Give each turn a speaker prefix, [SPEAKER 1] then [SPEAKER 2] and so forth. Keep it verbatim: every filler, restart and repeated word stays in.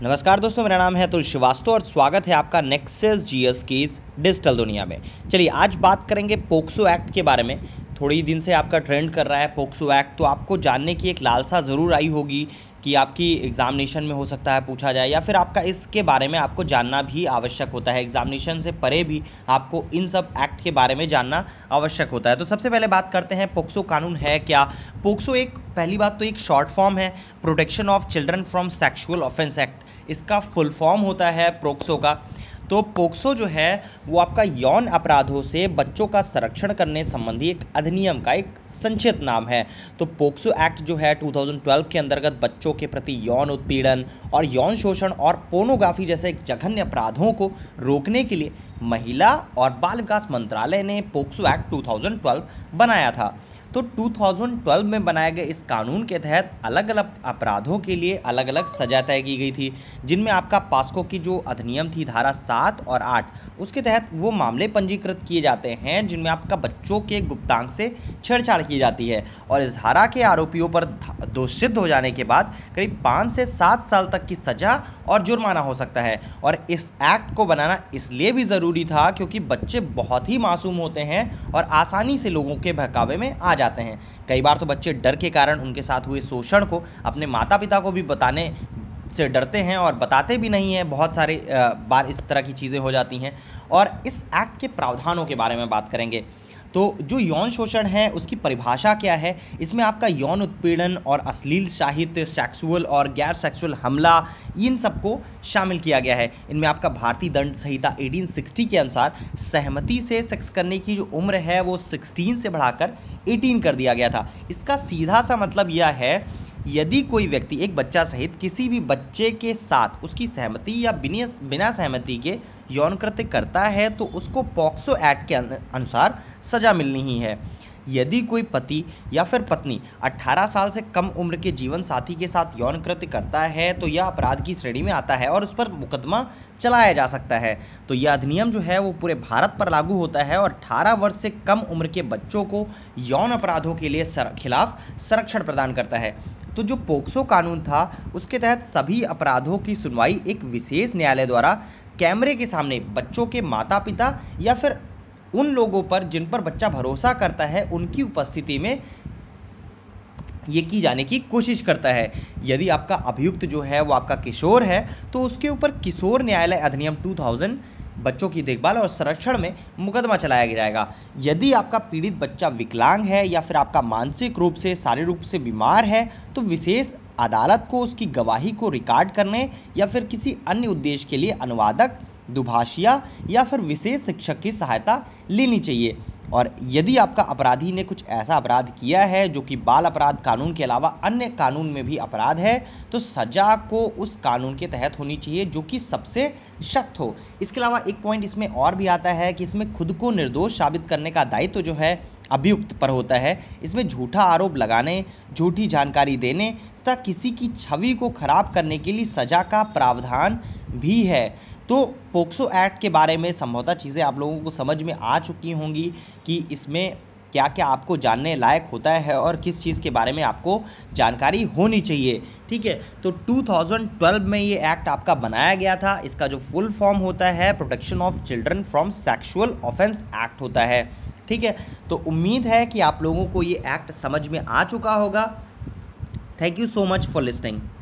[SPEAKER 1] नमस्कार दोस्तों, मेरा नाम है अतुल श्रीवास्तव और स्वागत है आपका नेक्सस जीएस की इस डिजिटल दुनिया में। चलिए आज बात करेंगे पोक्सो एक्ट के बारे में। थोड़ी दिन से आपका ट्रेंड कर रहा है पोक्सो एक्ट, तो आपको जानने की एक लालसा ज़रूर आई होगी कि आपकी एग्ज़ामिनेशन में हो सकता है पूछा जाए, या फिर आपका इसके बारे में आपको जानना भी आवश्यक होता है। एग्ज़ामिनेशन से परे भी आपको इन सब एक्ट के बारे में जानना आवश्यक होता है। तो सबसे पहले बात करते हैं पोक्सो कानून है क्या। पोक्सो एक पहली बात तो एक शॉर्ट फॉर्म है, protection of children from sexual offence act. इसका फुल फॉर्म होता है पोक्सो का। तो पोक्सो जो है वो आपका यौन अपराधों से बच्चों का संरक्षण करने संबंधी एक अधिनियम का एक संक्षिप्त नाम है। तो पोक्सो एक्ट जो है दो हज़ार बारह के अंतर्गत बच्चों के प्रति यौन उत्पीड़न और यौन शोषण और पोर्नोग्राफी जैसे एक जघन्य अपराधों को रोकने के लिए महिला और बाल विकास मंत्रालय ने पोक्सो एक्ट दो हज़ार बारह बनाया था। तो दो हज़ार बारह में बनाए गए इस कानून के तहत अलग अलग अपराधों के लिए अलग अलग सजा तय की गई थी, जिनमें आपका पास्को की जो अधिनियम थी धारा सात और आठ, उसके तहत वो मामले पंजीकृत किए जाते हैं जिनमें आपका बच्चों के गुप्तांग से छेड़छाड़ की जाती है। और इस धारा के आरोपियों पर दोष सिद्ध हो जाने के बाद करीब पाँच से सात साल तक की सजा और जुर्माना हो सकता है। और इस एक्ट को बनाना इसलिए भी ज़रूरी था क्योंकि बच्चे बहुत ही मासूम होते हैं और आसानी से लोगों के बहकावे में आ जाते हैं। कई बार तो बच्चे डर के कारण उनके साथ हुए शोषण को अपने माता पिता को भी बताने से डरते हैं और बताते भी नहीं हैं। बहुत सारे बार इस तरह की चीज़ें हो जाती हैं। और इस एक्ट के प्रावधानों के बारे में बात करेंगे। तो जो यौन शोषण है उसकी परिभाषा क्या है, इसमें आपका यौन उत्पीड़न और अश्लील साहित्य, सेक्सुअल और गैर सेक्सुअल हमला, इन सबको शामिल किया गया है। इनमें आपका भारतीय दंड संहिता अठारह सौ साठ के अनुसार सहमति से सेक्स करने की जो उम्र है वो सोलह से बढ़ाकर अठारह कर दिया गया था। इसका सीधा सा मतलब यह है, यदि कोई व्यक्ति एक बच्चा सहित किसी भी बच्चे के साथ उसकी सहमति या बिना बिना सहमति के यौन कृत्य करता है तो उसको पॉक्सो एक्ट के अनुसार सजा मिलनी ही है। यदि कोई पति या फिर पत्नी अठारह साल से कम उम्र के जीवन साथी के साथ यौन कृत्य करता है तो यह अपराध की श्रेणी में आता है और उस पर मुकदमा चलाया जा सकता है। तो यह अधिनियम जो है वो पूरे भारत पर लागू होता है और अठारह वर्ष से कम उम्र के बच्चों को यौन अपराधों के लिए सर, खिलाफ संरक्षण प्रदान करता है। तो जो पोक्सो कानून था उसके तहत सभी अपराधों की सुनवाई एक विशेष न्यायालय द्वारा कैमरे के सामने बच्चों के माता पिता या फिर उन लोगों पर जिन पर बच्चा भरोसा करता है उनकी उपस्थिति में ये की जाने की कोशिश करता है। यदि आपका अभियुक्त जो है वो आपका किशोर है तो उसके ऊपर किशोर न्यायालय अधिनियम दो हज़ार बच्चों की देखभाल और संरक्षण में मुकदमा चलाया जाएगा। यदि आपका पीड़ित बच्चा विकलांग है या फिर आपका मानसिक रूप से शारीरिक रूप से बीमार है तो विशेष अदालत को उसकी गवाही को रिकॉर्ड करने या फिर किसी अन्य उद्देश्य के लिए अनुवादक, दुभाषिया या फिर विशेष शिक्षक की सहायता लेनी चाहिए। और यदि आपका अपराधी ने कुछ ऐसा अपराध किया है जो कि बाल अपराध कानून के अलावा अन्य कानून में भी अपराध है तो सजा को उस कानून के तहत होनी चाहिए जो कि सबसे सख्त हो। इसके अलावा एक पॉइंट इसमें और भी आता है कि इसमें खुद को निर्दोष साबित करने का दायित्व तो जो है अभियुक्त पर होता है। इसमें झूठा आरोप लगाने, झूठी जानकारी देने तथा किसी की छवि को खराब करने के लिए सजा का प्रावधान भी है। तो पोक्सो एक्ट के बारे में संभवतः चीज़ें आप लोगों को समझ में आ चुकी होंगी कि इसमें क्या क्या आपको जानने लायक होता है और किस चीज़ के बारे में आपको जानकारी होनी चाहिए। ठीक है, तो दो हज़ार बारह में ये एक्ट आपका बनाया गया था। इसका जो फुल फॉर्म होता है protection of children from sexual offence act होता है। ठीक है, तो उम्मीद है कि आप लोगों को ये एक्ट समझ में आ चुका होगा। Thank you so much for listening.